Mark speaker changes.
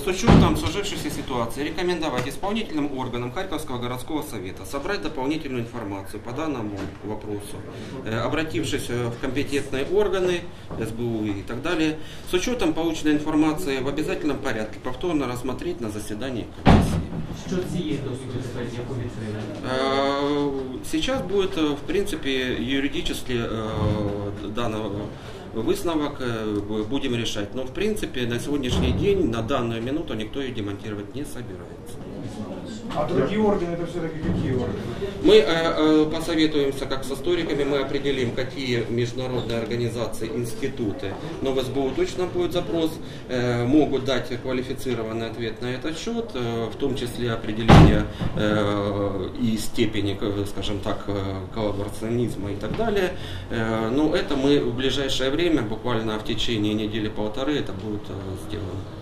Speaker 1: с учетом сложившейся ситуации рекомендовать исполнительным органам Харьковского городского совета собрать дополнительную информацию по данному вопросу, обратившись в компетентные органы, СБУ и так далее, с учетом полученной информации в обязательном порядке повторно рассмотреть на заседании комиссии.
Speaker 2: Що цієї досуду статті відповідає?
Speaker 1: Сейчас будет, в принципе, юридически данного высновок будем решать. Но, в принципе, на сегодняшний день, на данную минуту, никто ее демонтировать не собирается.
Speaker 3: А другие органы, это все-таки какие органы?
Speaker 1: Мы посоветуемся как с историками, мы определим, какие международные организации, институты, но в СБУ точно будет запрос, могут дать квалифицированный ответ на этот счет, в том числе определение и степени, скажем так, коллаборационизма и так далее. Но это мы в ближайшее время, буквально в течение недели-полторы, это будет сделано.